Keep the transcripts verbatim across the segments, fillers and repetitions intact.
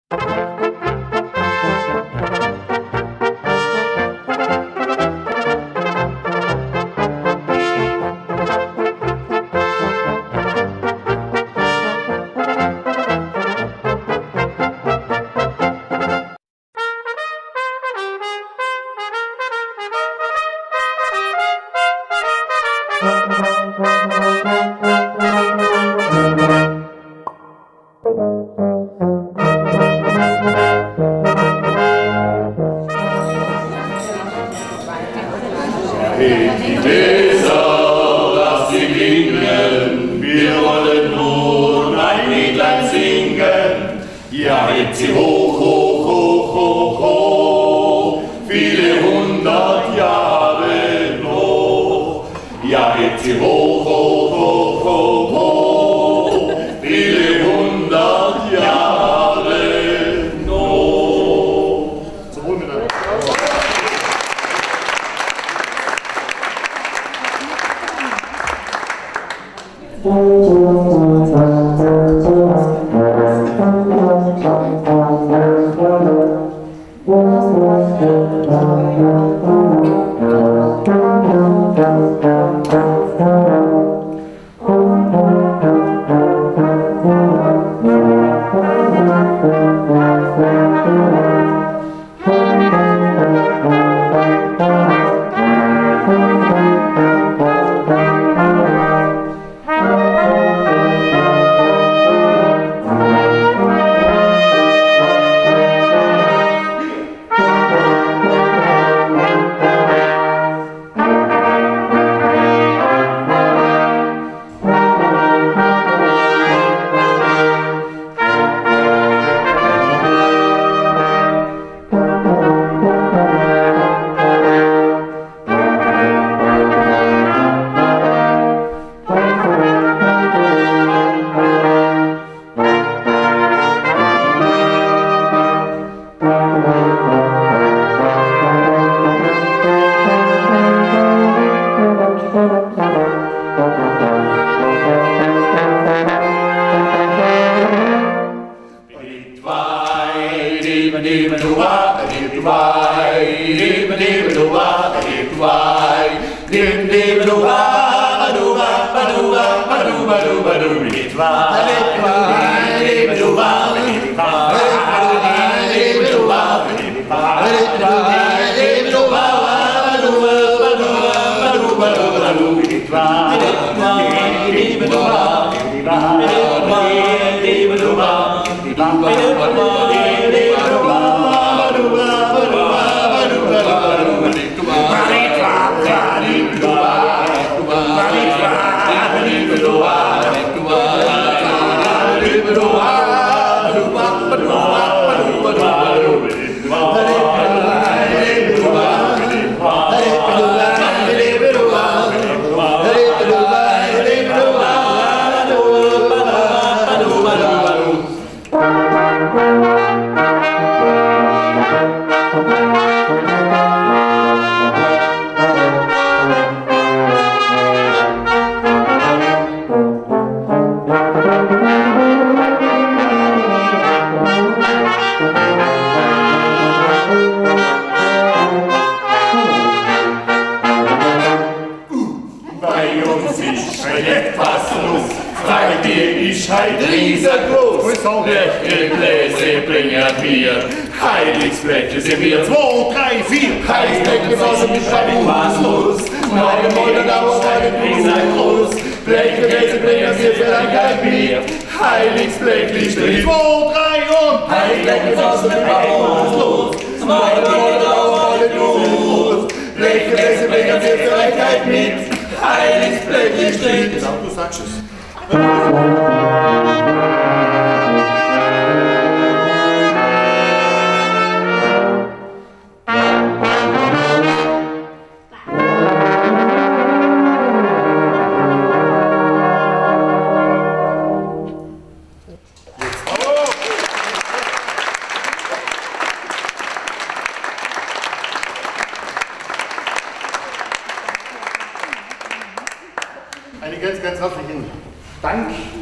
Einen ganz, ganz herzlichen Dank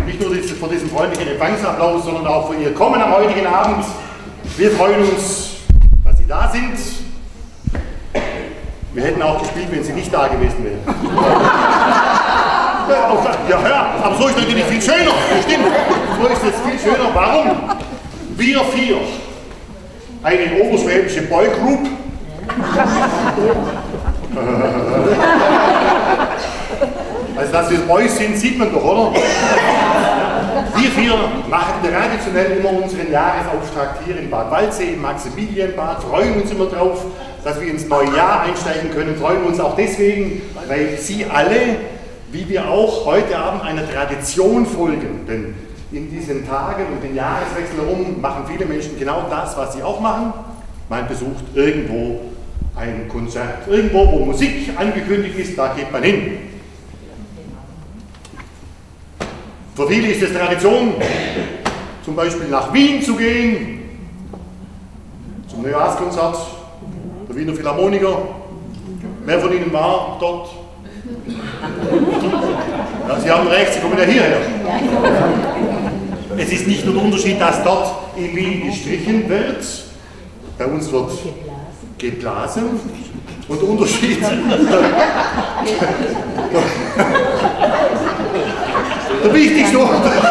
nicht nur für diesen freundlichen Empfangsapplaus, sondern auch für Ihr Kommen am heutigen Abend. Wir freuen uns, dass Sie da sind. Wir hätten auch gespielt, wenn Sie nicht da gewesen wären. Ja, ja, aber so ist natürlich viel schöner. Stimmt. So ist es viel schöner. Warum? Wir vier, eine oberschwäbische Boygroup, also dass wir Boys sind, sieht man doch, oder? Wir vier machen traditionell immer unseren Jahresauftakt hier in Bad Waldsee, im Maximilianbad, freuen uns immer drauf, dass wir ins neue Jahr einsteigen können, freuen uns auch deswegen, weil Sie alle, wie wir auch, heute Abend einer Tradition folgen. Denn in diesen Tagen und den Jahreswechsel herum machen viele Menschen genau das, was sie auch machen. Man besucht irgendwo ein Konzert, irgendwo, wo Musik angekündigt ist, da geht man hin. Für viele ist es Tradition, zum Beispiel nach Wien zu gehen, zum Neujahrskonzert der Wiener Philharmoniker. Wer von Ihnen war dort? Ja, Sie haben recht, Sie kommen ja hierher. Es ist nicht nur der Unterschied, dass dort in Wien gestrichen wird, bei uns wird geblasen. Und der Unterschied, der wichtigste,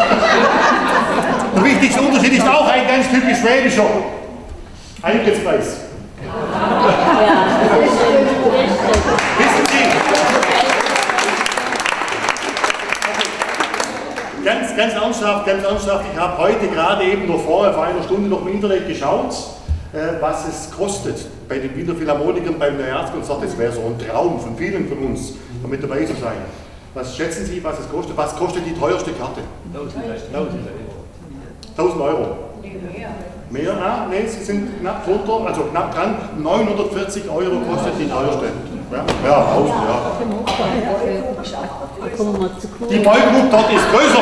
der wichtigste Unterschied ist auch ein ganz typisch schwäbischer Eintrittspreis. Wissen Sie, ganz, ganz ernsthaft, ganz ernsthaft, ich habe heute gerade eben noch vorher, vor einer Stunde noch im Internet geschaut, äh, was es kostet bei den Wiener Philharmonikern beim Neujahrskonzert. Das wäre so ein Traum von vielen von uns, damit dabei zu sein. Was schätzen Sie, was es kostet? Was kostet die teuerste Karte? tausend Euro. Mehr. Mehr? Ah, nee, Sie sind knapp drunter, also knapp dran. neunhundertvierzig Euro kostet die teuerste. Ja, ja, tausend, ja. Die Boygroup dort ist größer.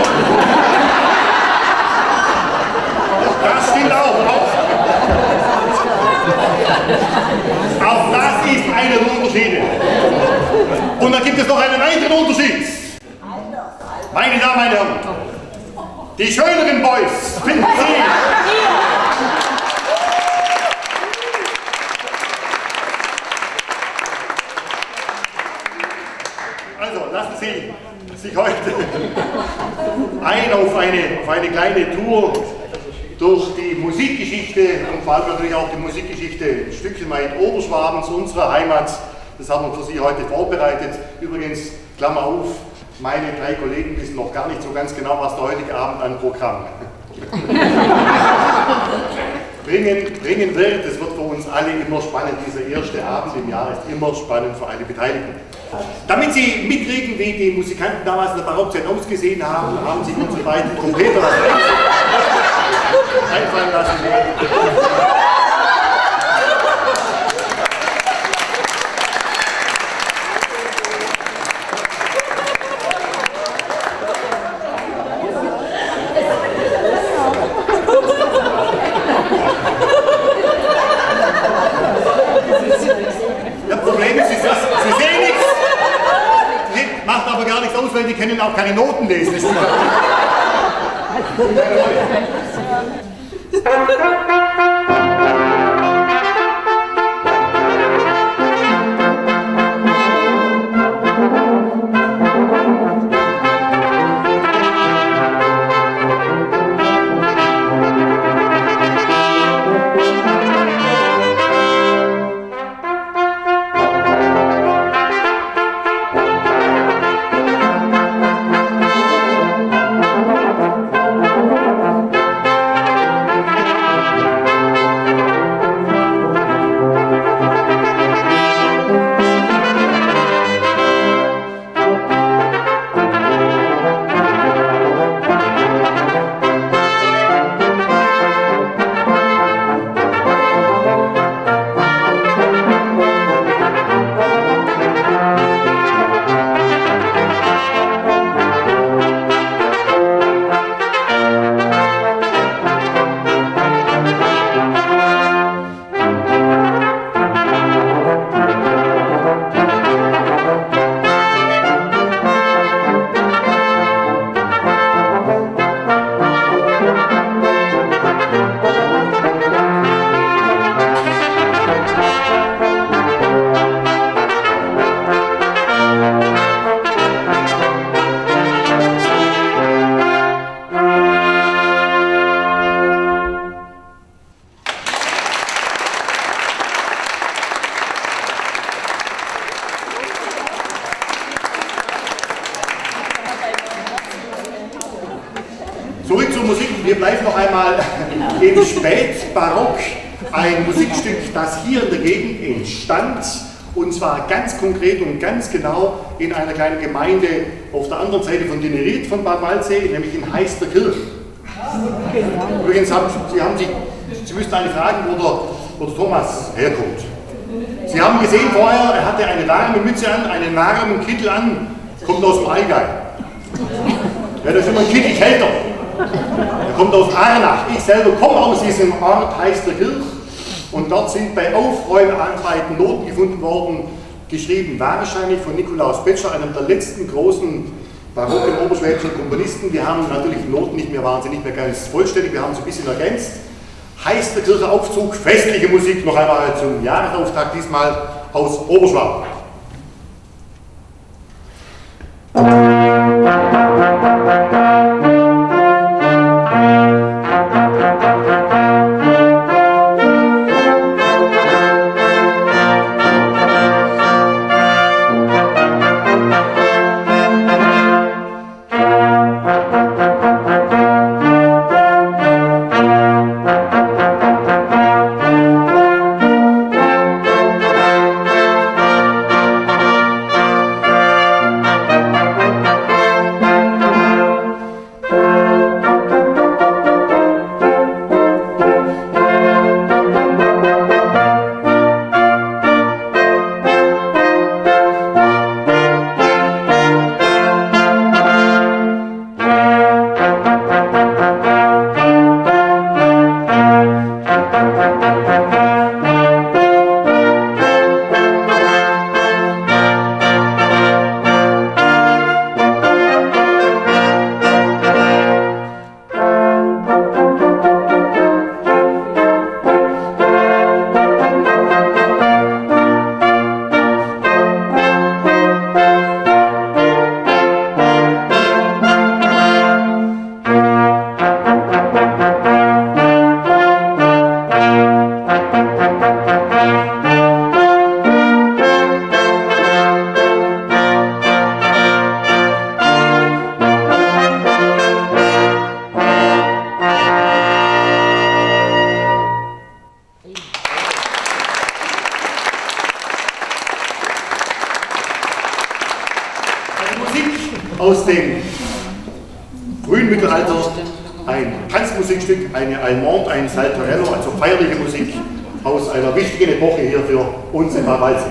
Das stimmt auch. Auch das ist einer der Unterschiede. Und dann gibt es noch einen weiteren Unterschied. Meine Damen, meine Herren, die schöneren Boys finden Sie. Also lassen Sie sich heute ein auf eine, auf eine kleine Tour durch die Musikgeschichte und vor allem natürlich auch die Musikgeschichte ein Stückchen weit Oberschwabens, unserer Heimat. Das haben wir für Sie heute vorbereitet. Übrigens, Klammer auf, meine drei Kollegen wissen noch gar nicht so ganz genau, was der heutige Abend an Programm bringen, bringen wird. Es wird für uns alle immer spannend. Dieser erste Abend im Jahr ist immer spannend für alle Beteiligten. Damit Sie mitkriegen, wie die Musikanten damals in der Barockzeit ausgesehen haben, haben sich unsere beiden Trompeter was einfallen lassen. Das Problem ist, Sie, Sie sehen nichts, macht aber gar nichts aus, weil die können auch keine Noten lesen. Das spielt keine Rolle. noch einmal im Spätbarock ein Musikstück, das hier in der Gegend entstand, und zwar ganz konkret und ganz genau in einer kleinen Gemeinde auf der anderen Seite von Dinnerit von Bad Waldsee, nämlich in Heisterkirch. Übrigens haben Sie, haben Sie, Sie müssten eigentlich fragen, wo der, wo der Thomas herkommt. Sie haben gesehen vorher, er hatte eine warme Mütze an, einen warmen Kittel an, kommt aus dem Allgäu. Ja, das ist immer ein Kittel kälter. Er kommt aus Arnach. Ich selber komme aus diesem Ort Heisterkirch. Und dort sind bei Aufräumarbeiten Noten gefunden worden, geschrieben wahrscheinlich von Nikolaus Petscher, einem der letzten großen barocken oberschwäbischen Komponisten. Wir haben natürlich die Noten nicht mehr, waren sie nicht mehr ganz vollständig, wir haben sie ein bisschen ergänzt. Heisterkircher Aufzug, festliche Musik, noch einmal zum Jahresauftakt, diesmal aus Oberschwaben. Aus dem frühen Mittelalter ein Tanzmusikstück, eine Allemande, ein Saltarello, also feierliche Musik aus einer wichtigen Epoche hier für uns in Bad Waldsee.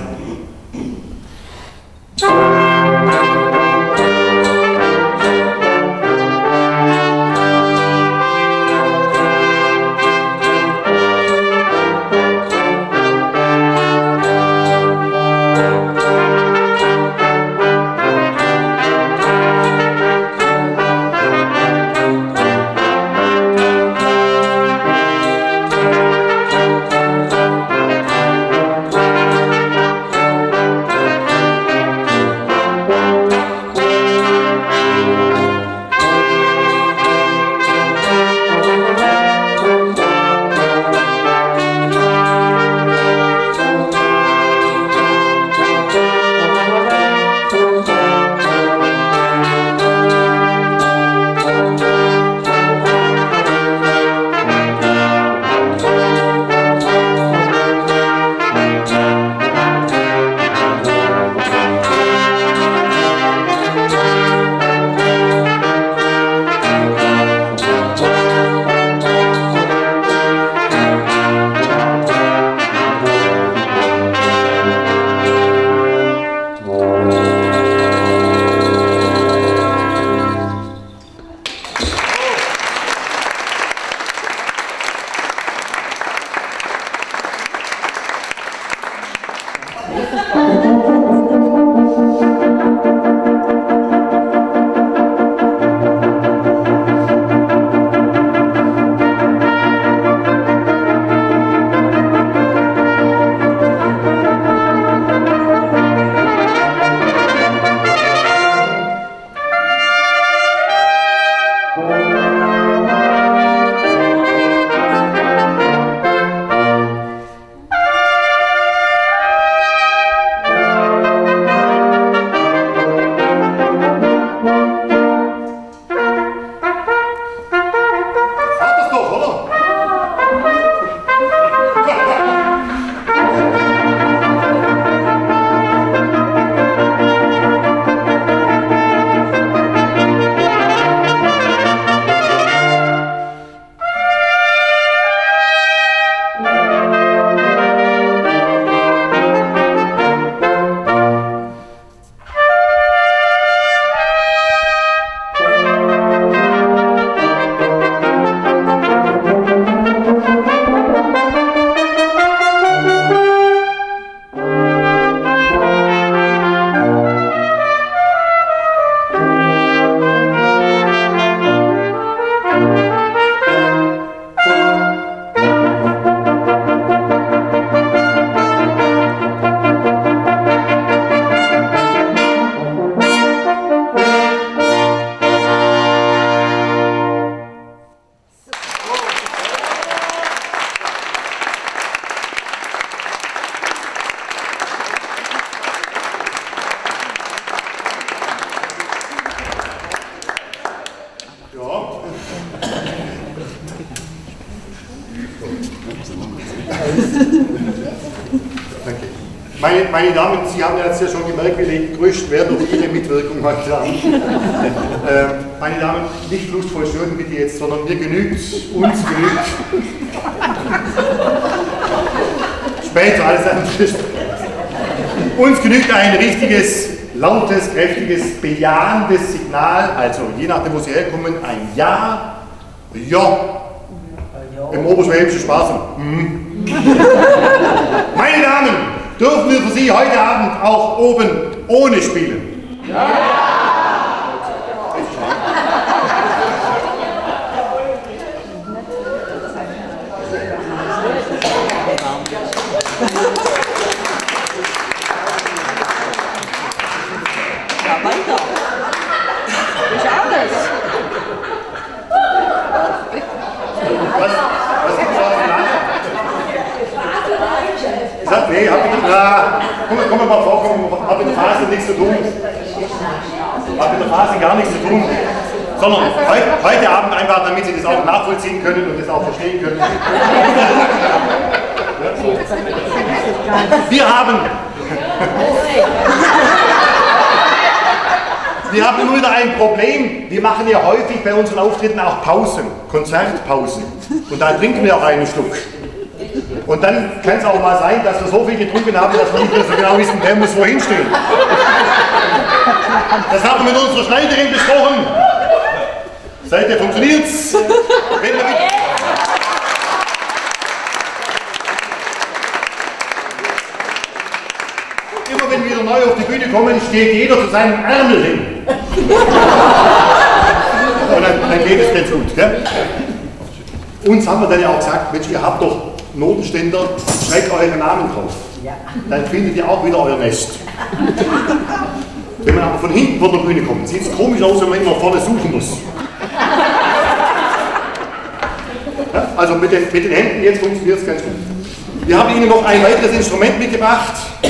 Danke. Meine, meine Damen, Sie haben jetzt ja schon gemerkt, wir legen größten Wert auf Ihre Mitwirkung heute Abend. äh, meine Damen, nicht lustvoll stören bitte jetzt, sondern mir genügt, uns genügt. Später alles andere. Uns genügt ein richtiges, lautes, kräftiges, bejahendes Signal, also je nachdem, wo Sie herkommen, ein Ja, Ja. Im oberschwäbischen Spaß. Hm. Meine Damen, dürfen wir für Sie heute Abend auch oben ohne spielen? Ja! Nee, hab ich nicht. Na, komm, komm mal vor, komm, hab mit der Phase nichts zu tun. Hab mit der Phase gar nichts zu tun. Sondern heute, heute Abend einfach, damit Sie das auch nachvollziehen können und das auch verstehen können. Wir haben. Wir haben immer wieder ein Problem. Wir machen ja häufig bei unseren Auftritten auch Pausen, Konzertpausen. Und da trinken wir auch einen Schluck. Und dann kann es auch mal sein, dass wir so viel getrunken haben, dass wir nicht mehr so genau wissen, wer muss wohin stehen. Das haben wir mit unserer Schneiderin besprochen. Seitdem funktioniert's. Wenn wir mit Immer wenn wir wieder neu auf die Bühne kommen, steht jeder zu seinem Ärmel hin. Und dann, dann geht es ganz gut. Gell? Uns haben wir dann ja auch gesagt, Mensch, ihr habt doch Notenständer, schreibt euren Namen drauf. Dann findet ihr auch wieder euer Nest. Wenn man aber von hinten von der Bühne kommt, sieht es komisch aus, wenn man immer vorne suchen muss. Ja, also mit den, mit den Händen jetzt funktioniert es ganz gut. Wir haben Ihnen noch ein weiteres Instrument mitgebracht.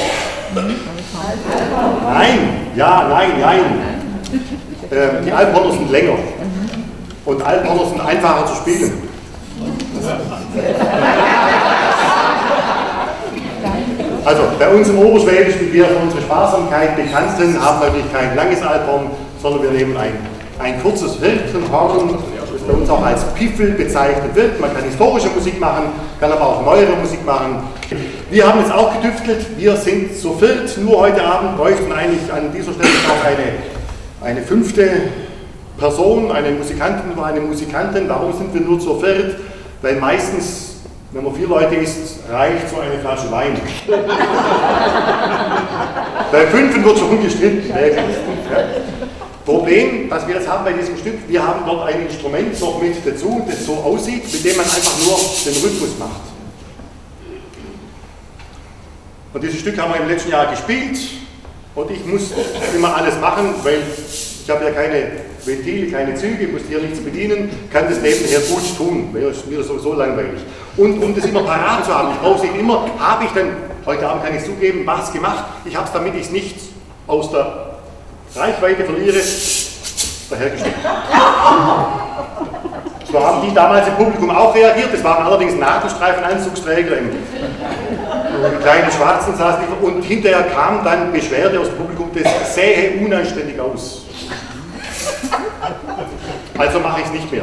Nein, ja, nein, nein. Äh, die Alphorner sind länger. Und Alphorner sind einfacher zu spielen. Also bei uns im Oberschwäbischen, die wir für unsere Sparsamkeit bekannt sind, haben wir natürlich kein langes Alphorn, sondern wir nehmen ein, ein kurzes Hirtenhorn, das bei uns auch als Piffel bezeichnet wird. Man kann historische Musik machen, kann aber auch neuere Musik machen. Wir haben jetzt auch gedüftelt, wir sind zu viert, nur heute Abend bräuchten eigentlich an dieser Stelle auch eine, eine fünfte Person, eine Musikantin oder eine Musikantin. Warum sind wir nur zu viert? Weil meistens, wenn man vier Leute isst, reicht so eine Flasche Wein. Bei fünf wird schon gestritten. Ja. Problem, was wir jetzt haben bei diesem Stück, wir haben dort ein Instrument noch mit dazu, das so aussieht, mit dem man einfach nur den Rhythmus macht. Und dieses Stück haben wir im letzten Jahr gespielt und ich muss immer alles machen, weil ich habe ja keine Ventile, keine Züge, muss hier nichts bedienen, kann das nebenher gut tun, wäre mir sowieso langweilig. Und um das immer parat zu haben, ich brauche es nicht immer, habe ich dann, heute Abend kann ich zugeben, was gemacht, ich habe es, damit ich es nicht aus der Reichweite verliere, dahergestellt. So haben die damals im Publikum auch reagiert, es waren allerdings Nadelstreifenanzugsträger im kleinen Schwarzen saßen die, und hinterher kam dann Beschwerde aus dem Publikum, das sähe unanständig aus. Also mache ich es nicht mehr.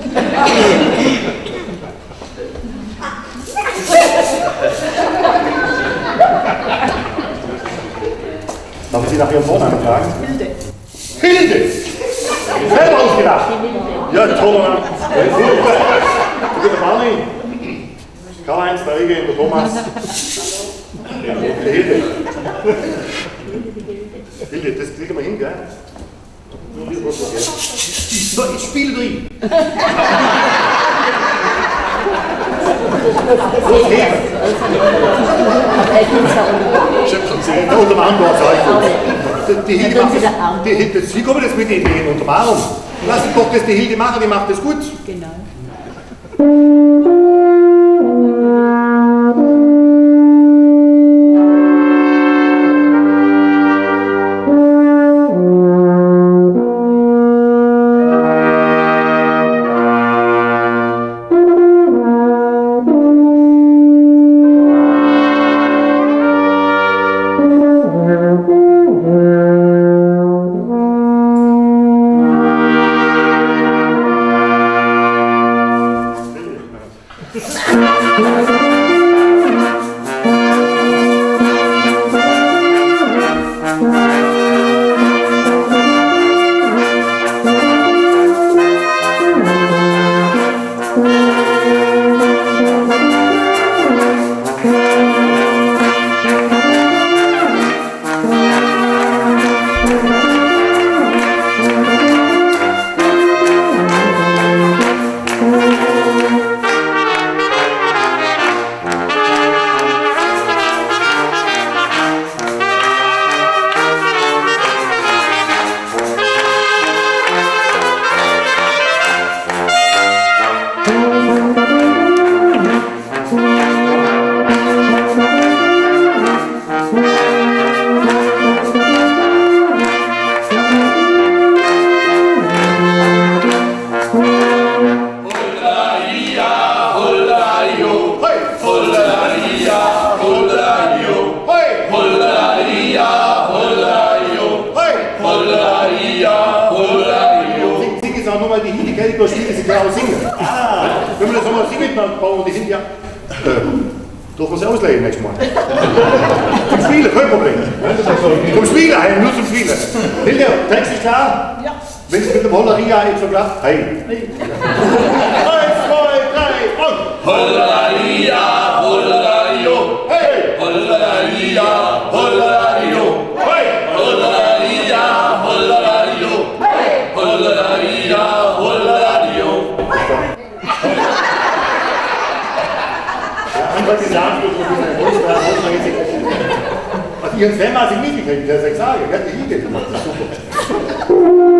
Darf ich Sie nach Ihrem Vornamen fragen? Hilde. Hilde! Selber ausgedacht! Ja, toller Name. Der Barney. Karl-Heinz, der Ege, der Thomas. Der Hilde. Hilde, das kriegen wir hin, gell? So, ich spiele drin. Los geht's. Da unter dem Arm dort, sag ich. Die Hilde macht das. Die Hilde, Sie kommen jetzt mit den Ideen unter dem Arm. Lass doch das die Hilde machen, die macht das gut. Genau. Dürfen wir sie ausleihen nächstes Mal? Zum Spielen, kein Problem. Zum Spielen, hey, nur zum Spielen. Hilde, Text ist klar? Ja. Wenn es mit dem Holleria jetzt so klappt, hey. Eins, zwei, drei und... Holleria, Hollerio, hey! Holleria, Hollerio, hey! Holleria, Hollerio, hey! Holleria, Hollerio. Was gesagt wird, was Ihren Fan mal signifikant, der sagt, sage, ich habe die Liebe gemacht, das ist super.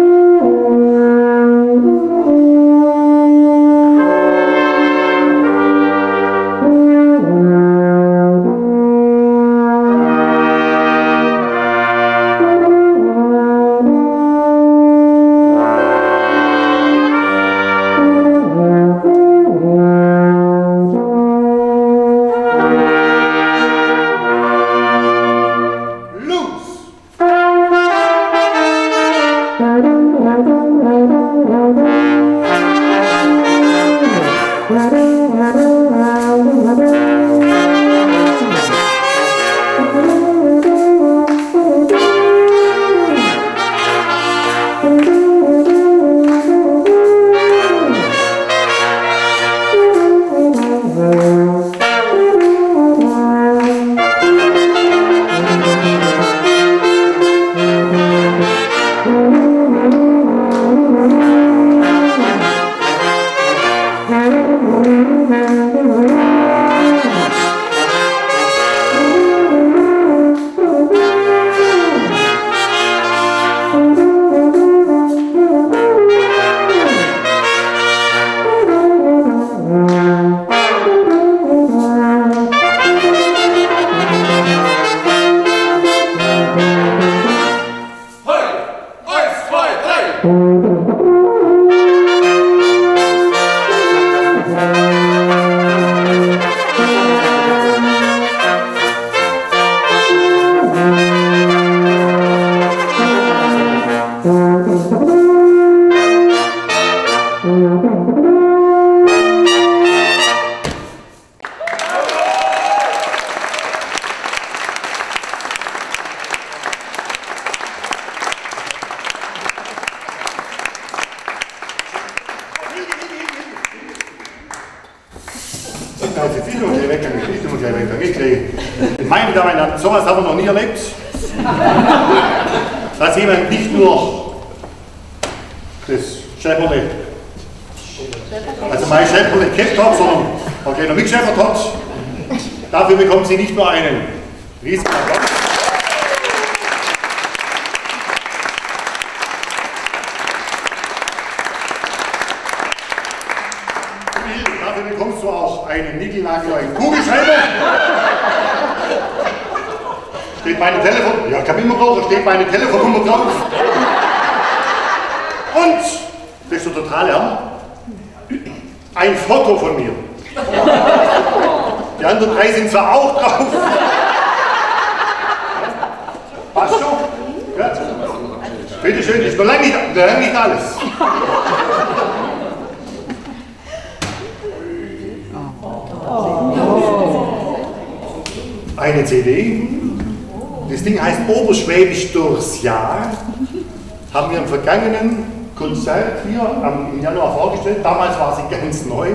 Meine Damen und Herren, sowas haben wir noch nie erlebt. Dass jemand nicht nur das Chevrolet, also mein Chevrolet kennt hat, sondern auch keiner mitgeschäfert hat. Dafür bekommt sie nicht nur einen riesigen Applaus. Dafür bekommst du auch einen Nickelnagel, einen Kugelschreiber. Steht meine Telefon, ja, ich habe immer drauf, da steht meine Telefonnummer drauf. Und, das ist der totale Hammer, ein Foto von mir. Die anderen drei sind zwar auch drauf. Passt schon? Ja. Bitte schön, ist noch lange nicht, noch lange nicht alles. eine C D. Das Ding heißt Oberschwäbisch durchs Jahr. Haben wir im vergangenen Konzert hier am, im Januar vorgestellt. Damals war sie ganz neu.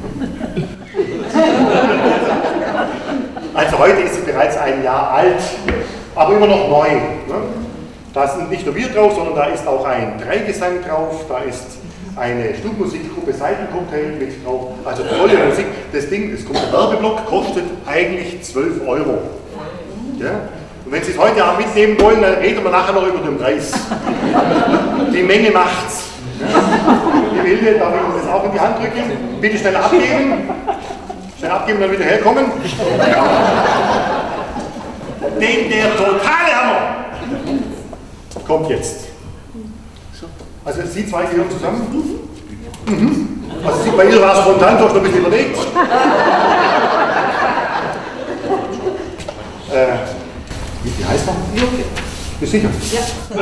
Also heute ist sie bereits ein Jahr alt, aber immer noch neu. Ne? Da sind nicht nur wir drauf, sondern da ist auch ein Dreigesang drauf, da ist eine Stubmusikgruppe Seitencocktail mit drauf, also tolle Musik. Das Ding, es kommt der Werbeblock, kostet eigentlich zwölf Euro. Ja? Und wenn Sie es heute Abend mitnehmen wollen, dann reden wir nachher noch über den Preis. Die Menge macht's. Die Wilde, darf ich Ihnen das auch in die Hand drücken? Bitte schnell abgeben. Schnell abgeben, dann wieder herkommen. Denn der totale Hammer kommt jetzt. Also Sie zwei gehören zusammen? Mhm. Also bei ihr war es spontan, doch noch ein bisschen überlegt. äh, wie, wie heißt er? Jürgen. Bist du sicher? Ja.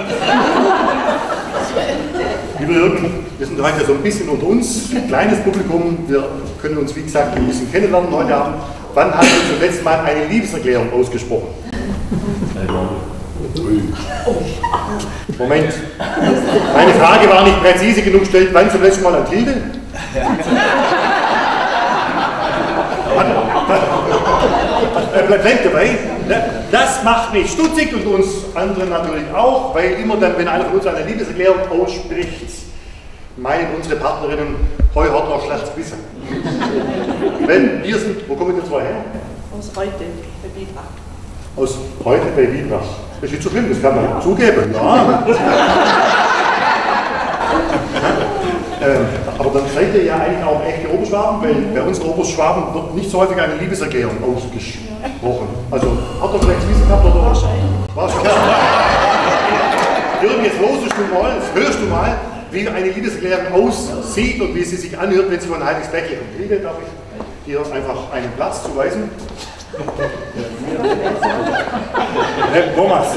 Lieber Jürgen, wir sind heute so ein bisschen unter uns, ein kleines Publikum. Wir können uns, wie gesagt, ein bisschen kennenlernen heute Abend. Wann hast du zum letzten Mal eine Liebeserklärung ausgesprochen? Moment. Meine Frage war nicht präzise genug gestellt. Wann zum letzten Mal an Tilde? Bleibt dabei. Das macht mich stutzig und uns anderen natürlich auch, weil immer dann, wenn einer von uns eine Liebeserklärung ausspricht, meinen unsere Partnerinnen, heu hat noch schlechtes Gewissen. Wenn wir sind, wo kommen wir zwei her? Aus heute bei Bibrach. Aus heute bei Bibrach. Das ist nicht so schlimm, das kann man zugeben. Ja. ähm, aber dann seid ihr ja eigentlich auch echte Oberschwaben, weil bei uns Oberschwaben wird nicht so häufig eine Liebeserklärung ausgesprochen. Also, habt ihr vielleicht Wissen gehabt oder? Wahrscheinlich. Wahrscheinlich. Jürgen, jetzt losest du mal, jetzt hörst du mal, wie eine Liebeserklärung aussieht und wie sie sich anhört, wenn sie von Heiliges Bächle kommt. Liebe, darf ich dir einfach einen Platz zuweisen? Herr Thomas.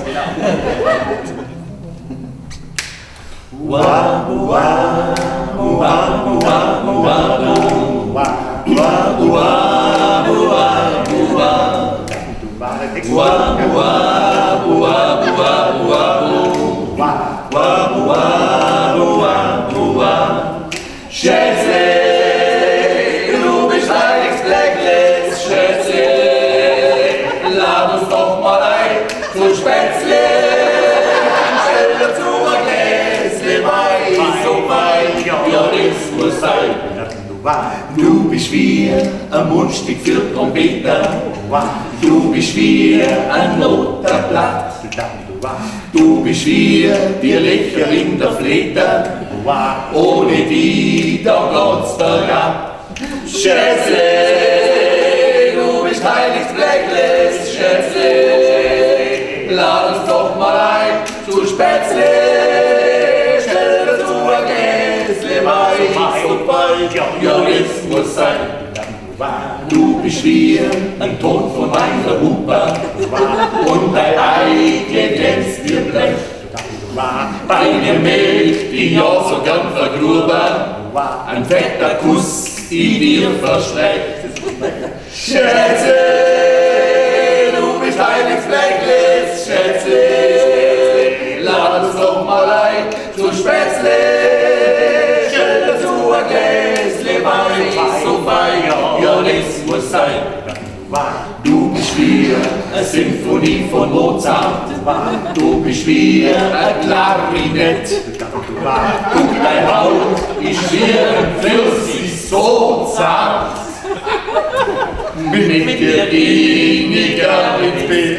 Schätzle, du bist Heiliges Blacklist, Schätzle, lad uns doch mal ein zum Spätzle, stell dazu ein Gläsle Wein, so Wein, ja, das muss sein. Du bist wie ein Mundstück für Trompeter, du bist wie ein Notenblatt, du bist wie die Lächerin der Fleter, ohne die da geht's bergab. Schätzle, du bist Heiliges Blacklist, Schätzle, lad uns doch mal ein zu Spätzle, stell dazu ein Gläsle Wein, so Wein, ja, das muss sein. Du bist wie ein Ton von meiner Hupe und dein Ei glänzt dir blech. Deine Milch, die ja so gern vergruben, ein fetter Kuss, die dir verspricht. Schätze, du bist Heiliges Blacklist, Schätze, lad uns doch mal ein zu Spätzle, stell dazu ein Gläsle Wein, so fein, ja, das muss sein. Du bist wie eine Sinfonie von Mozart, du bist wie ein Klarinett, und dein Haut ist wie ein Pfirsich so zart. Mit dir ging ich gern ins Bett.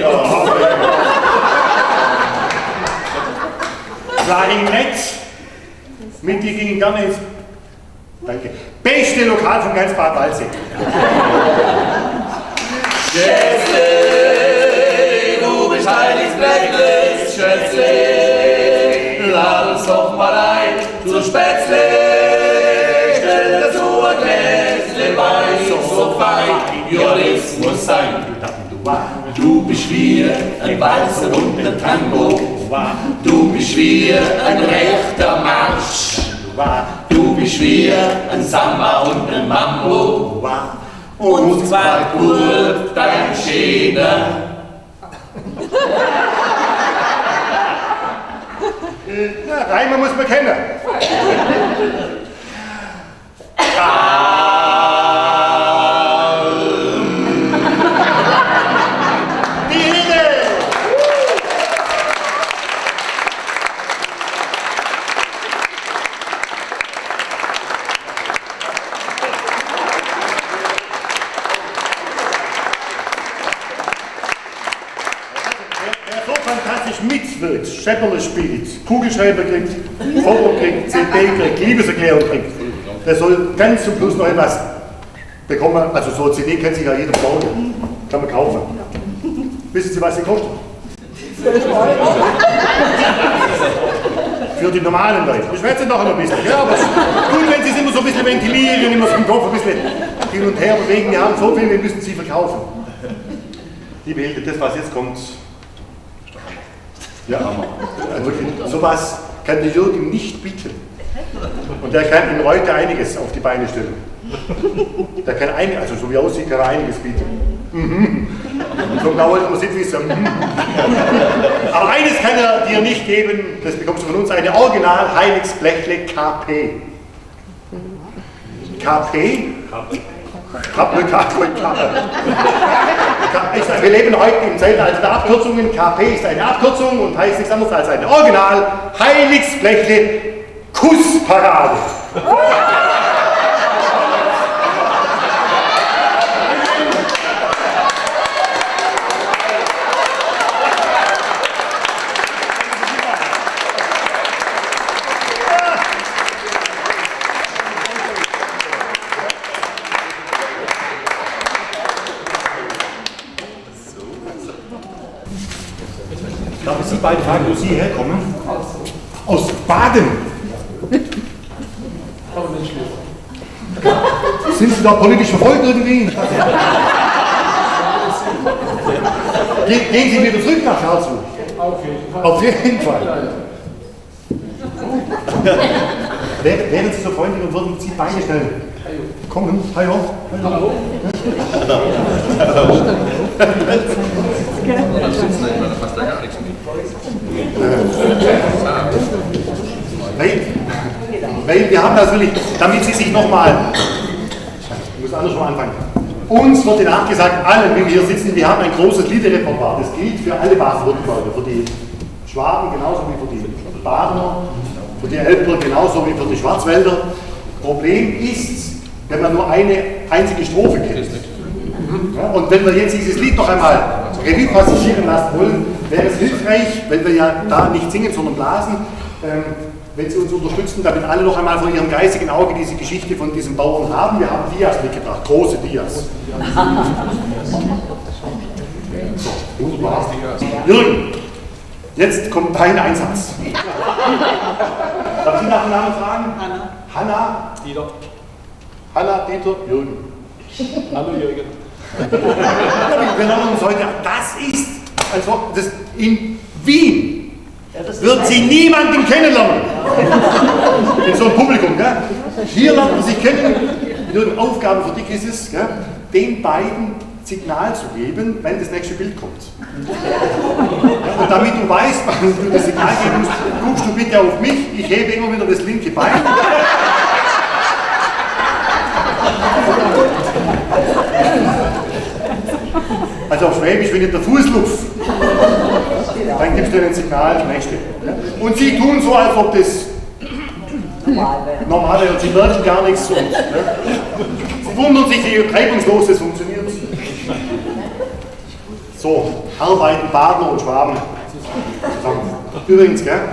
Klarinett, mit dir ging ich gerne ins Bett. Danke. Beste Lokal von ganz Bad Waldsee. Schätzle, du bist Heiliges Blacklist, Schätzle, lad uns doch mal ein zu Spätzle, stell dazu ein Gläsle Wein, so fein, ja, das muss sein. Du bist wie ein Walzer und ein Tango, du bist wie ein rechter Marsch, du bist wie ein Samba und ein Mambo. Und zwar gut dein Schiene. Ja, Reime muss man kennen. Die Hede! Wer so fantastisch mitwirkt, Schepperle spielt, Kugelschreiber kriegt, Foto kriegt, C D kriegt, Liebeserklärung kriegt, der soll ganz zum Schluss noch etwas bekommen. Also so eine C D kennt sich ja jeder bauen, kann man kaufen. Wissen Sie, was sie kostet? Für die normalen Leute. Wir schwätzen doch noch ein bisschen. Ja, aber gut, wenn Sie es immer so ein bisschen ventilieren und immer so im Kopf ein bisschen hin und her bewegen. Wir haben so viel, wir müssen Sie verkaufen. Liebe Hilde, das, was jetzt kommt, ja, Hammer. Also wirklich, sowas kann der Jürgen nicht bieten. Und der kann in heute einiges auf die Beine stellen. Der kann einiges, also so wie er aussieht, kann er einiges bieten. Mhm. So genau wollte man es nicht wissen. Aber eines kann er dir nicht geben, das bekommst du von uns, eine Original Heiligs Blechle K P. K P? Kappe, Kappe, Kappe. Wir leben heute im Zeitalter der Abkürzungen. K P ist eine Abkürzung und heißt nichts anderes als eine Original Heiligs Blechle Kussparade. Darf ich Sie beide fragen, wo Sie herkommen? Aus Baden. Sind Sie da politisch verfolgt irgendwie? Ge gehen Sie wieder zurück nach Karlsruhe? Auf jeden Fall. Auf jeden Fall. Wären, wären Sie so freundlich und würden Sie beide schnell kommen? Hallo? Hallo? Hallo? Dann sitzen wir, da passt da gar nichts mit. Weil, weil wir haben natürlich, damit Sie sich nochmal, ich muss anders schon anfangen, uns wird nachgesagt, allen, wie wir hier sitzen, wir haben ein großes Liederrepertoire. Das gilt für alle Baden-Württemberger, für die Schwaben genauso wie für die Badener, für die Elbler genauso wie für die Schwarzwälder. Problem ist, wenn man nur eine einzige Strophe kennt. Ja, und wenn wir jetzt dieses Lied noch einmal Revue passieren lassen wollen, wäre es hilfreich, wenn wir ja da nicht singen, sondern blasen, ähm, wenn Sie uns unterstützen, damit alle noch einmal vor Ihrem geistigen Auge diese Geschichte von diesem Bauern haben. Wir haben Dias mitgebracht, große Dias. So, wunderbar. Jürgen, jetzt kommt dein Einsatz. Darf ich nach dem Namen fragen? Hanna. Hanna? Dieter. Hanna, Dieter, Jürgen. Hallo Jürgen. Wir lernen uns heute, das ist, also das in Wien wird Sie niemanden kennenlernen. In so einem Publikum, gell? Hier lernt man sich kennen. Jürgen, Aufgabe für dich ist es, gell? Den beiden Signal zu geben, wenn das nächste Bild kommt. Ja, und damit du weißt, wann du das Signal geben musst, guckst du bitte auf mich, ich hebe immer wieder das linke Bein. Also auf Schwäbisch, wenn ihr der Fuß lupft, dann gibst du dir ein Signal, das nächste. Und sie tun so, als ob das normal wäre. Sie merken gar nichts. Und, ne? Sie wundern sich, wie reibungslos das funktioniert. So, arbeiten Badener und Schwaben zusammen. Übrigens, gell?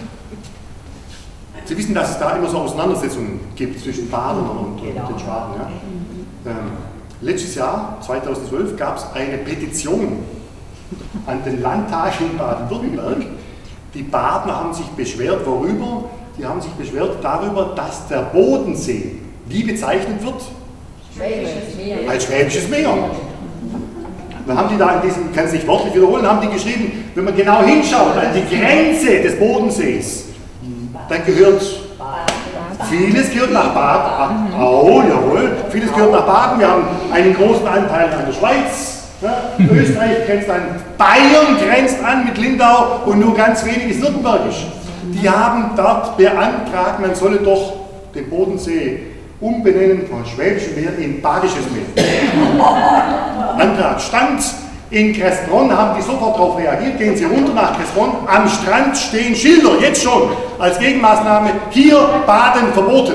Sie wissen, dass es da immer so Auseinandersetzungen gibt zwischen Badern und, und den Schwaben. Ja? Ähm, letztes Jahr, zweitausendzwölf, gab es eine Petition an den Landtag in Baden-Württemberg. Die Badener haben sich beschwert, worüber? Die haben sich beschwert darüber, dass der Bodensee wie bezeichnet wird? Schwäbisches Meer. Als Schwäbisches Meer. Dann haben die da in diesem, ich kann es nicht wortlich wiederholen, haben die geschrieben, wenn man genau hinschaut an die Grenze des Bodensees, dann gehört Vieles gehört nach Baden. Oh, jawohl. Vieles gehört nach Baden. Wir haben einen großen Anteil an der Schweiz. Ja, Österreich grenzt an. Bayern grenzt an mit Lindau und nur ganz wenig ist württembergisch. Die haben dort beantragt, man solle doch den Bodensee umbenennen von Schwäbischem Meer in Badisches Meer. Antrag stand. In Crestron haben die sofort darauf reagiert, gehen Sie runter nach Crestron, am Strand stehen Schilder, jetzt schon, als Gegenmaßnahme, hier Baden verboten.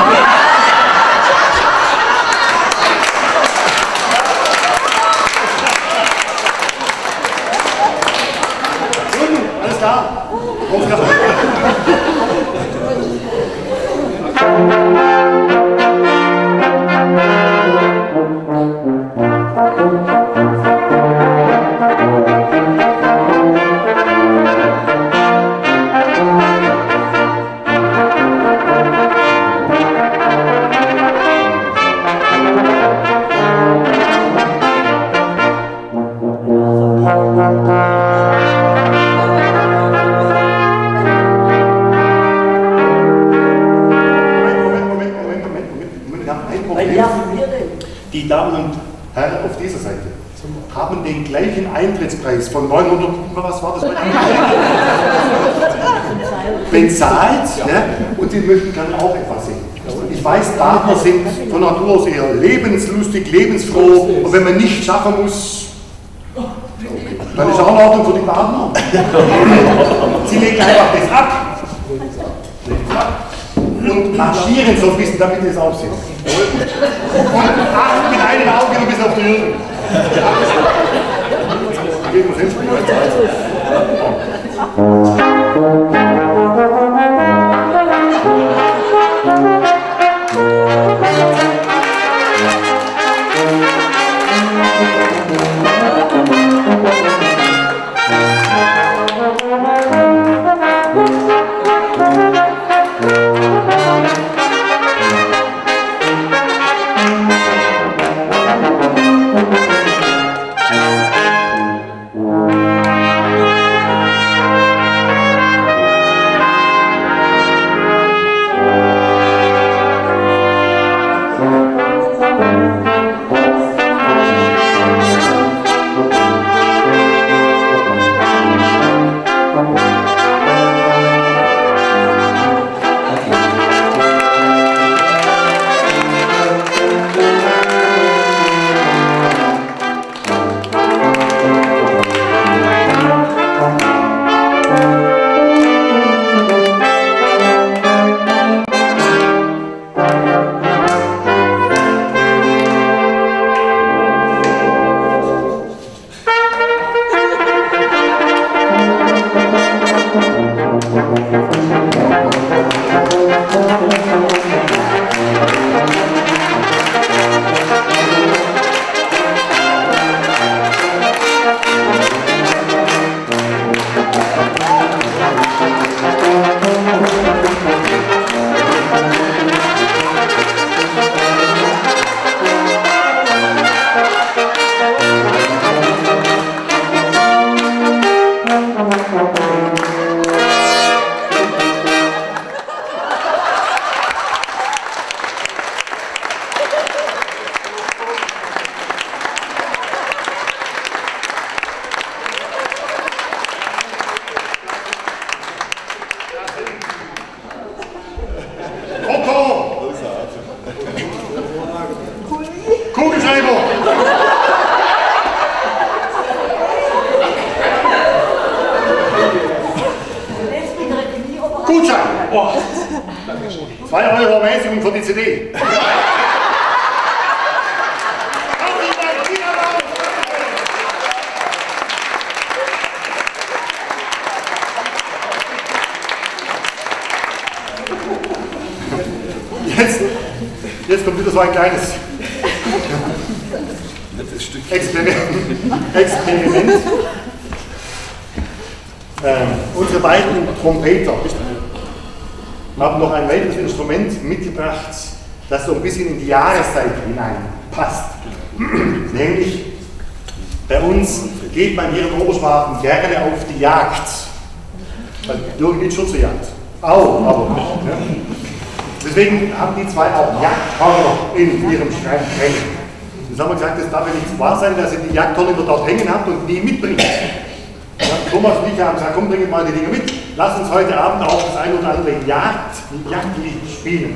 Alles klar? Kommt klar. Die Damen und Herren auf dieser Seite haben den gleichen Eintrittspreis von neunhundert, was war das? bezahlt, ja, und die möchten gerne auch etwas sehen. Ich weiß, Partner sind von Natur aus eher lebenslustig, lebensfroh, und wenn man nicht schaffen muss, okay, dann ist auch in Ordnung für die Partner. Sie legen einfach das ab. Und marschieren so ein bisschen, damit es aussieht. Und acht mit einem Auge noch bis auf die Hürden. Gehen wir hin. zwei Euro Mäßigung für die C D. Jetzt, jetzt kommt wieder so ein kleines Experiment. Experiment. Ähm, unsere beiden Trompeter haben noch ein weiteres Instrument mitgebracht, das so ein bisschen in die Jahreszeit hineinpasst. Nämlich, bei uns geht man hier in Oberschwaben gerne auf die Jagd. Jürgen geht schon zur Jagd. Au, aber. Ja. Das deswegen haben die zwei auch Jagdhörner in ihrem Schrank hängen. Jetzt haben wir gesagt, es darf ja nicht wahr sein, dass ihr die Jagdhörner dort hängen habt und die mitbringt. Ja, Thomas und ich haben gesagt, komm, bringt mal die Dinge mit. Lass uns heute Abend auch das ein oder andere Jagd, Jagdlied spielen.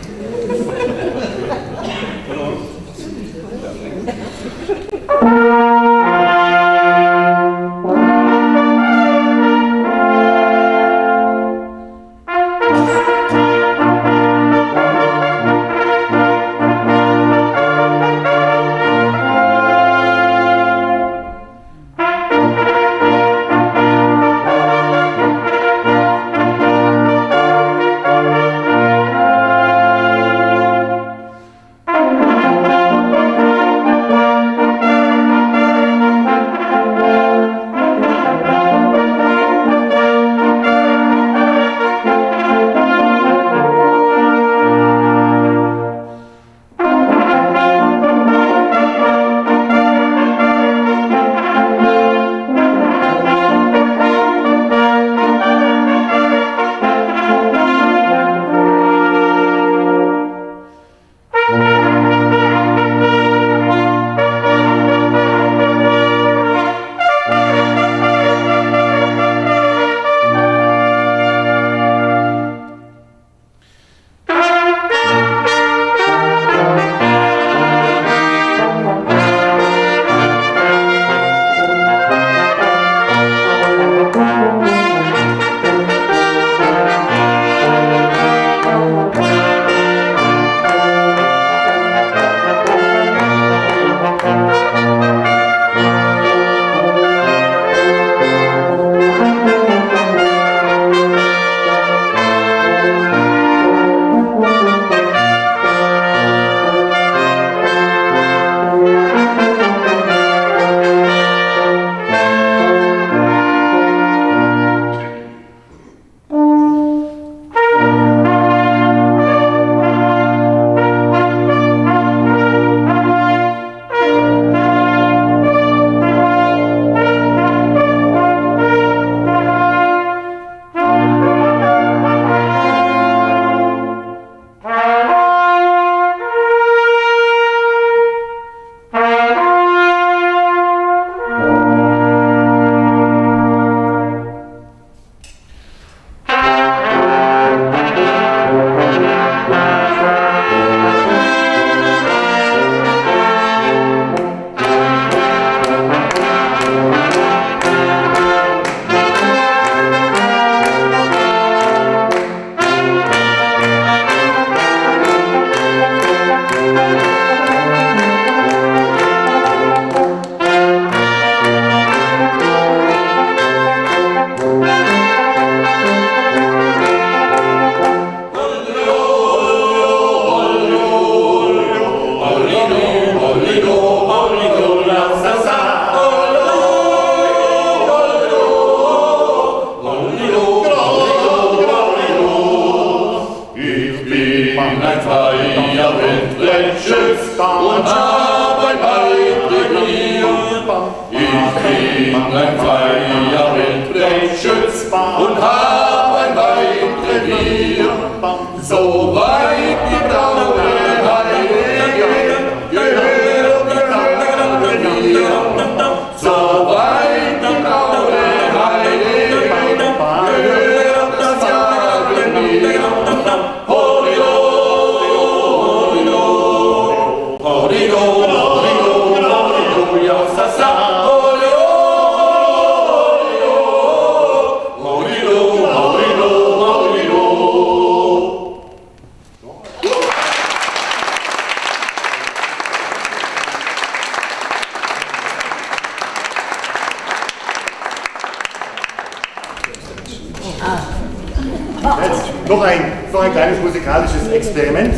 Jetzt noch ein, noch ein kleines musikalisches Experiment.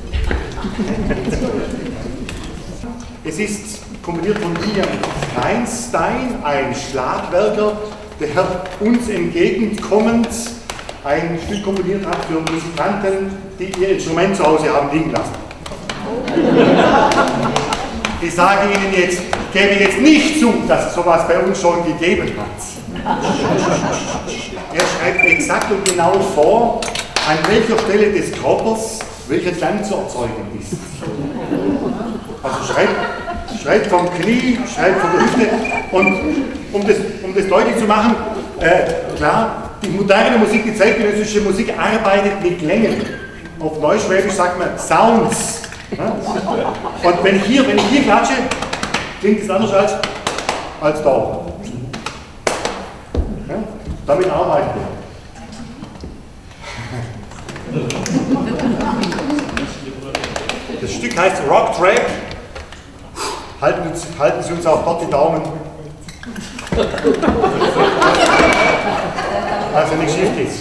Es ist komponiert von William Kleinstein, ein Schlagwerker, der uns entgegenkommend ein Stück komponiert hat für Musikanten, die ihr Instrument zu Hause haben liegen lassen. Ich sage Ihnen jetzt, ich gebe jetzt nicht zu, dass es sowas bei uns schon gegeben hat. Er schreibt exakt und genau vor, an welcher Stelle des Körpers welcher Klang zu erzeugen ist. Also schreibt, schreibt vom Knie, schreibt von der Hüfte. Und um das, um das deutlich zu machen, äh, klar, die moderne Musik, die zeitgenössische Musik arbeitet mit Klängen. Auf Neuschwäbisch sagt man Sounds. Ja? Und wenn ich hier, wenn ich hier klatsche, klingt es anders als, als da. Ja? Damit arbeiten wir. Das Stück heißt Rock Track. Halten, uns, halten Sie uns auch dort die Daumen. Also nicht schief geht's.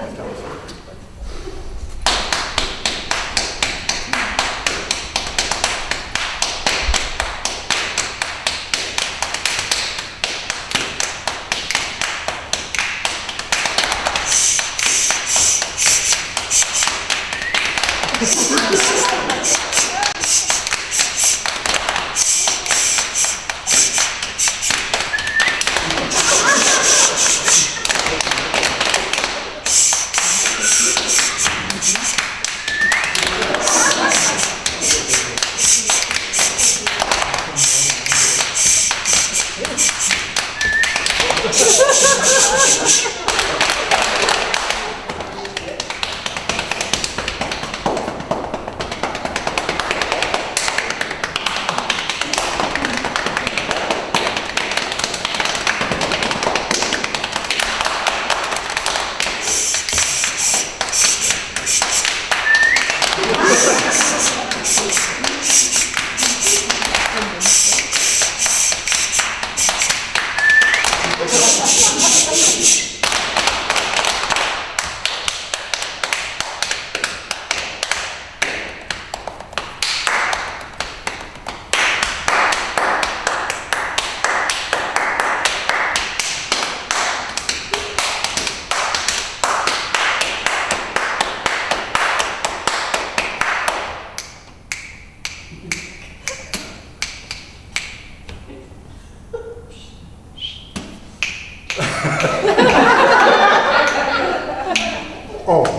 Oh.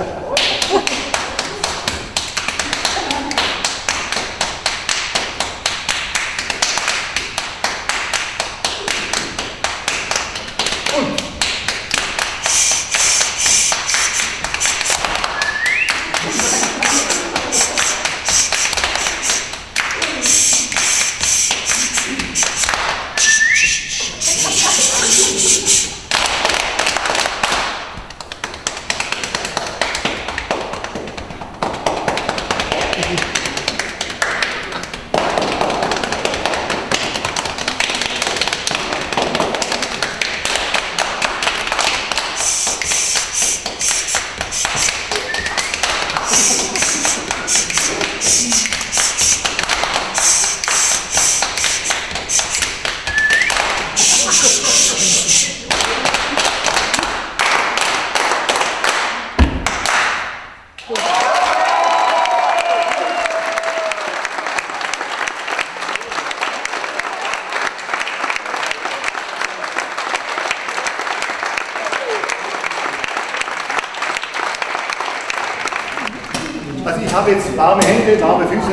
Also ich habe jetzt warme Hände, warme Füße.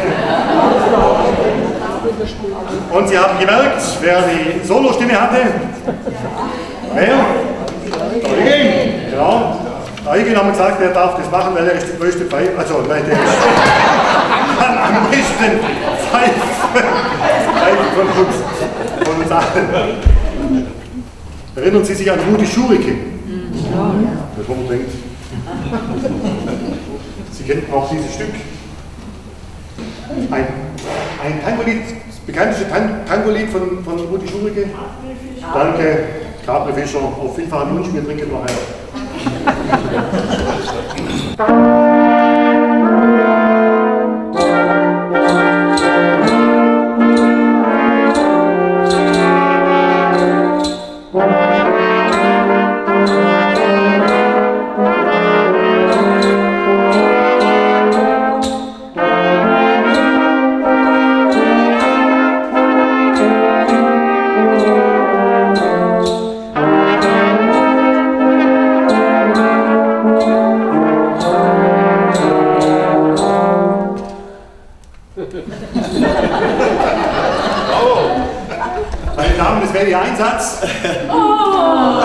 Und Sie haben gemerkt, wer die Solostimme hatte. Wer? Eugen. Genau. Eugen haben gesagt, er darf das machen, weil er ist die größte Pfeife. Also, weil der ist kann am besten Pfeife. Pfeife von uns, von uns allen. Erinnern Sie sich an Rudi Schurike? Ja. Das man denkt. Sie kennen auch dieses Stück. Ein, ein Tango-Lied, das bekannteste Tan Tango-Lied von, von Rudi Schurike. Danke, Capri Fischer. Auf jeden Fall einen Wunsch, wir trinken noch einen. Damen, das wäre Ihr Einsatz. Oh.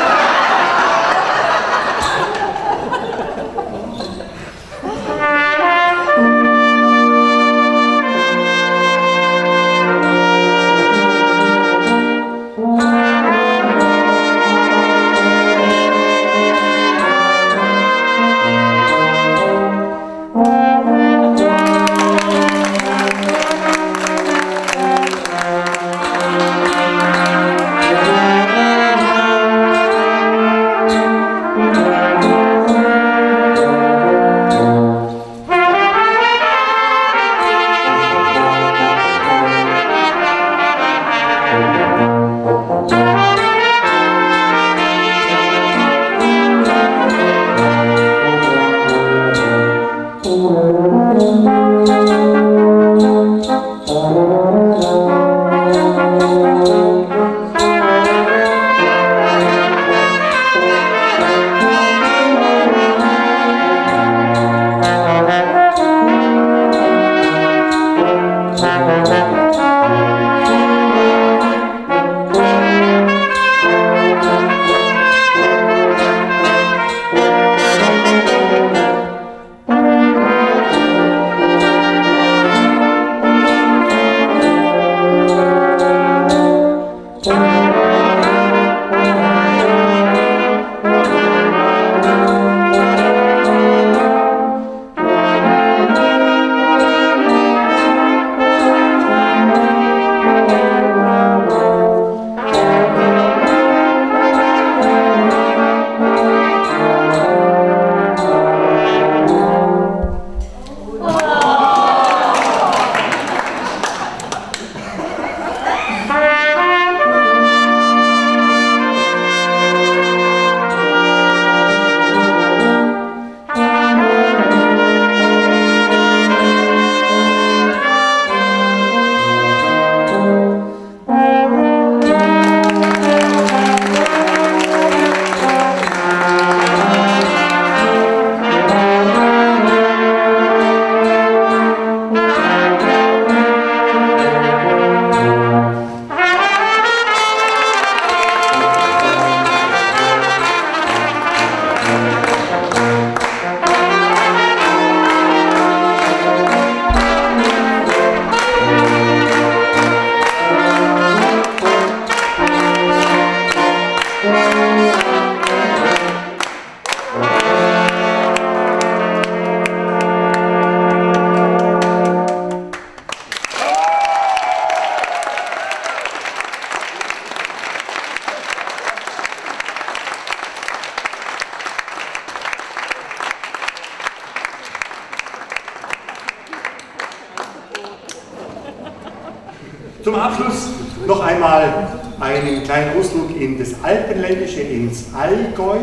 Zum Abschluss noch einmal einen kleinen Ausflug in das Alpenländische, ins Allgäu.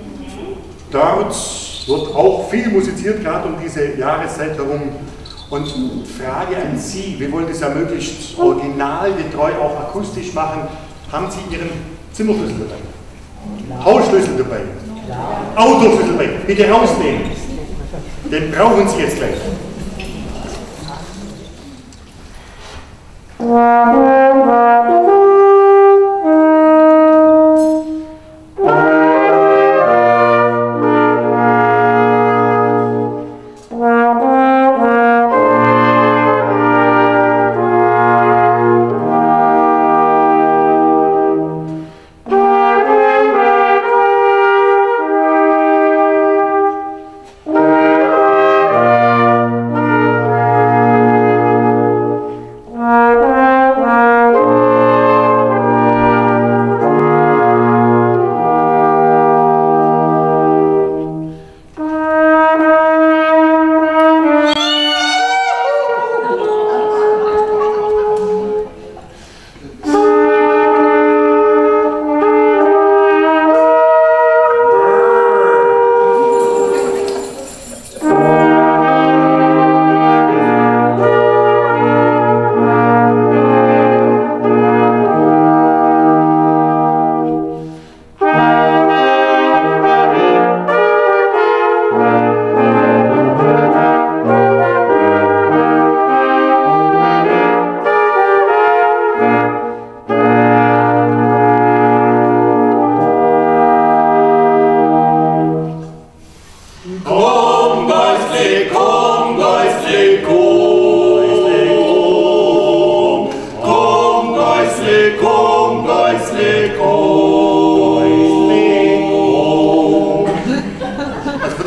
Dort wird auch viel musiziert, gerade um diese Jahreszeit herum. Und Frage an Sie, wir wollen das ja möglichst originalgetreu auch akustisch machen. Haben Sie Ihren Zimmerschlüssel dabei? Hausschlüssel dabei? Autoschlüssel dabei? Bitte rausnehmen. Den brauchen Sie jetzt gleich. Thank you.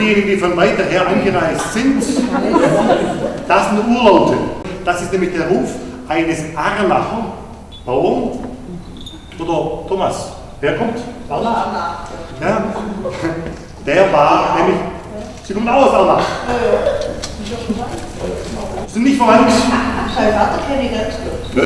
diejenigen, die von weiter her angereist sind, das sind Urlaute. Das ist nämlich der Ruf eines Arnacher Bauern. Oder Thomas, wer kommt? Arnach? Ja. Der war nämlich, Sie kommen auch aus Arnach. Sie sind nicht verwandt. Sein Vater kenne ich ganz gut.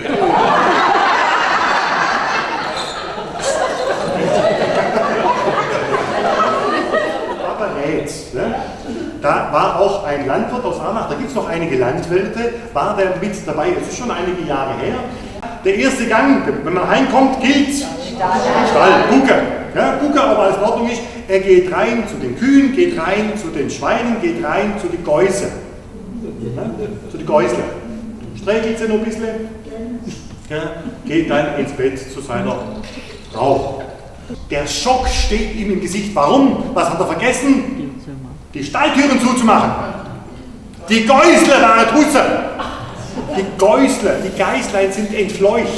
Aber jetzt, ne? Da war auch ein Landwirt aus Arnach, da gibt es noch einige Landwirte, war der mit dabei, es ist schon einige Jahre her. Der erste Gang, wenn man heimkommt, gilt Stall, Gucke. Ja, Gucke, ob alles in Ordnung ist. Er geht rein zu den Kühen, geht rein zu den Schweinen, geht rein zu den Gäusen. Ja, zu den Gäusle. Streichelt sie noch ein bisschen. Ja, geht dann ins Bett zu seiner Frau. Der Schock steht ihm im Gesicht. Warum? Was hat er vergessen? Die Stalltüren zuzumachen. Die Gäusle waren draußen. Die Gäusle, die Geißlein sind entfleucht.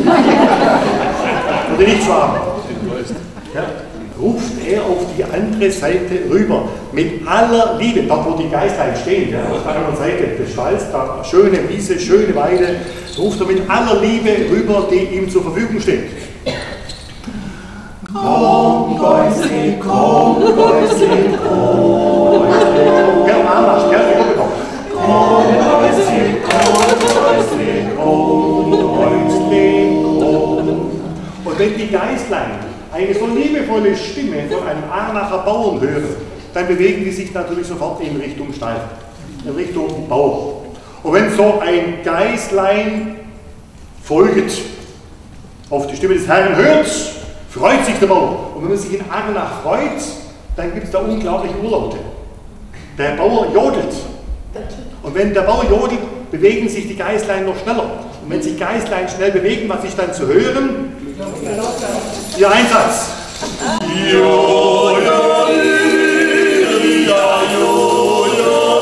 Oder nicht so haben. Ja, ruft er auf die andere Seite rüber. Mit aller Liebe, dort wo die Geißlein stehen, ja, auf der anderen Seite des Stalls, da schöne Wiese, schöne Weide, ruft er mit aller Liebe rüber, die ihm zur Verfügung steht. Komm, Gäusle, komm, Gäusle, komm. Gern Arnach, gern Arnach. Komm, Gäusle, komm, Gäusle, komm, Gäusle, komm. Und wenn die Geißlein eine so liebevolle Stimme von einem Arnacher Bauern hören, dann bewegen die sich natürlich sofort in Richtung Stall, in Richtung Bauer. Und wenn so ein Geißlein folgt, auf die Stimme des Herrn hört, freut sich der Bauer. Und wenn man sich in Arnach freut, dann gibt es da unglaubliche Urlaute. Der Bauer jodelt. Und wenn der Bauer jodelt, bewegen sich die Geißlein noch schneller. Und wenn sich Geißlein schnell bewegen, was ist dann zu hören? Ihr Einsatz. Jo, jo, ja, jo, jo,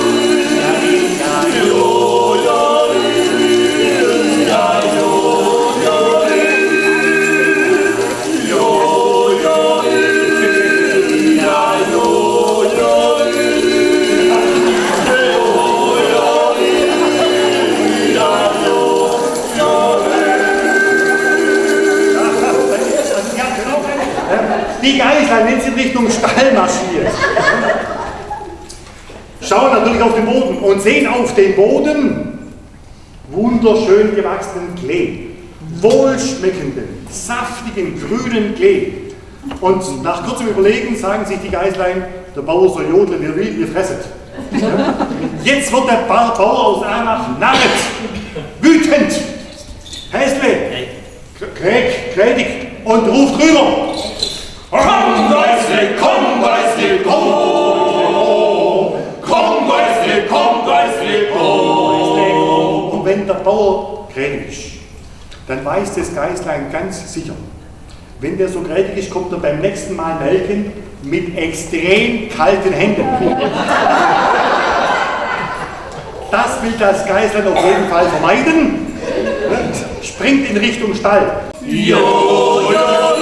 die Geißlein, wenn sie in Richtung Stall marschiert, schauen natürlich auf den Boden und sehen auf dem Boden wunderschön gewachsenen Klee, wohlschmeckenden, saftigen, grünen Klee. Und nach kurzem Überlegen sagen sich die Geißlein, der Bauer soll jodeln, wie er will, ihr fresset. Jetzt wird der Bauer aus Arnach narret, wütend, hässlich, kräk, krädig und ruft rüber. Komm, Gäusle, komm, Gäusle, komm! Komm, Gäusle, komm, Gäusle, komm! Und wenn der Bauer grätig ist, dann weiß das Geißlein ganz sicher, wenn der so grätig ist, kommt er beim nächsten Mal melken mit extrem kalten Händen. Das will das Geißlein auf jeden Fall vermeiden. Springt in Richtung Stall. Jo, jo,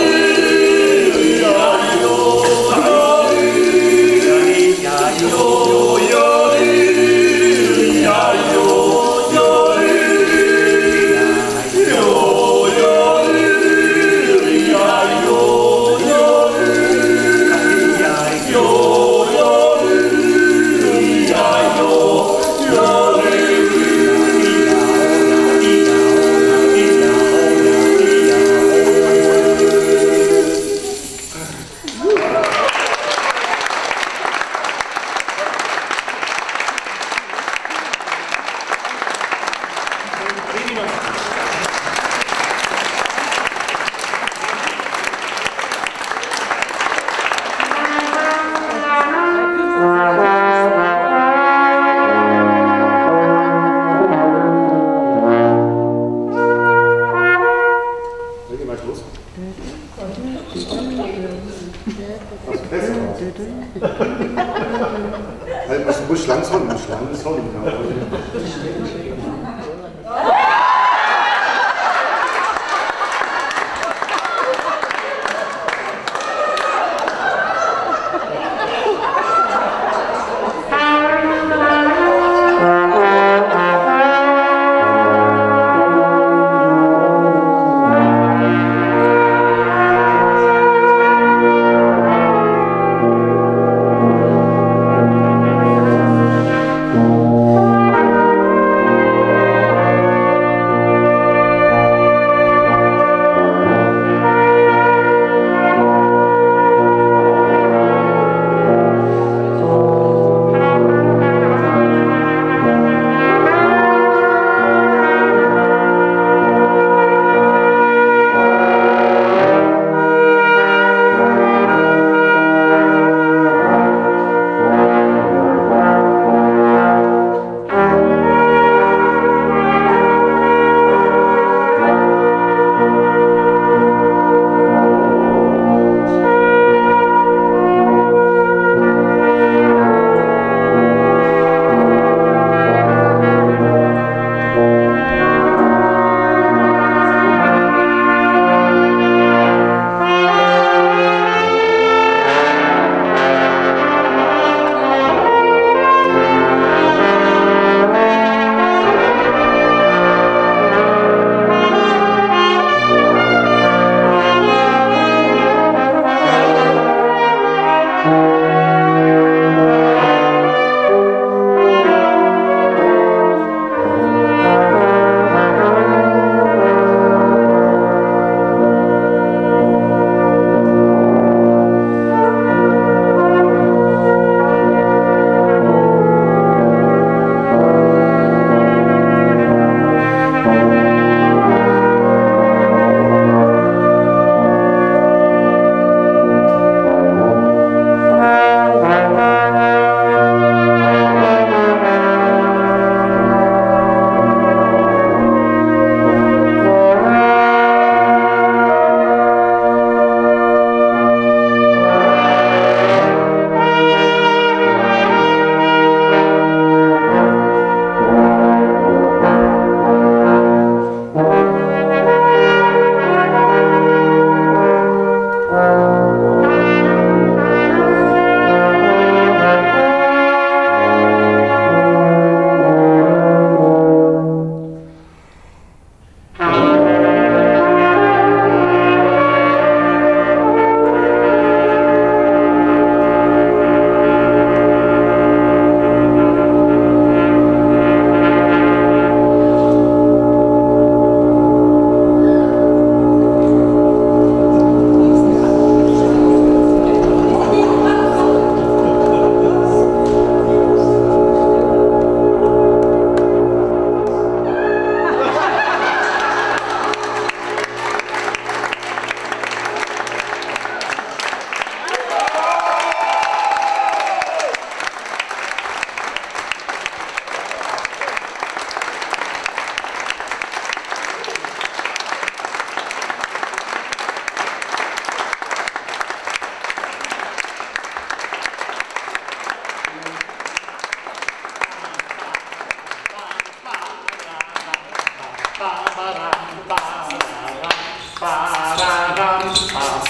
Du musst langsam, du musst langsam.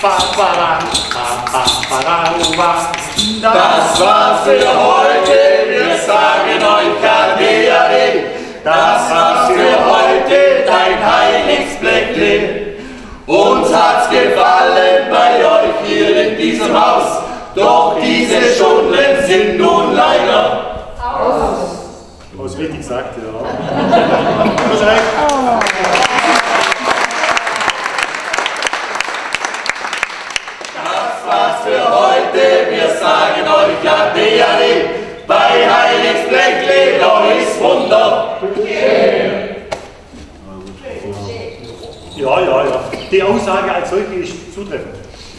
Das war's für heute, wir sagen euch Ade. Das war's für heute, dein Heiligsbleckle. Uns hat's gefallen bei euch hier in diesem Haus, doch diese Stunden sind nun leider aus. Was richtig gesagt, ja. Das ist recht. Das war's für heute, wir sagen euch Ade, Ade. Bei Heiligsbleckle, doch ist Wunder. Ja, ja, ja. Die Aussage als solche ist zutreffend.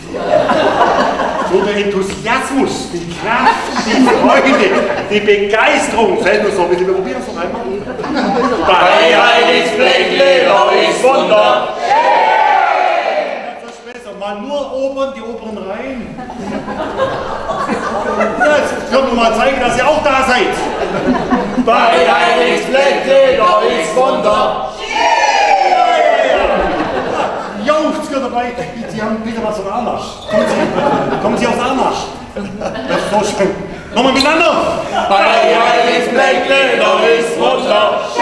So der Enthusiasmus, die Kraft, die Freude, die Begeisterung fällt uns noch ein bisschen. Wir probieren es noch einmal. Bei Heiligsbleckle, doch ist Wunder. Das ist besser. Mal nur oberen, die oberen Reihen. Jetzt können wir mal zeigen, dass ihr auch da seid. Bei Heiligsbleckle, doch ist Wunder. Jauchzt ihr dabei, Sie haben bitte was vom Armarsch. Kommen Sie, kommen Sie aus Armarsch. Das ist so schön. Nochmal miteinander. Bei Heiligsbleckle, doch ist Wunder.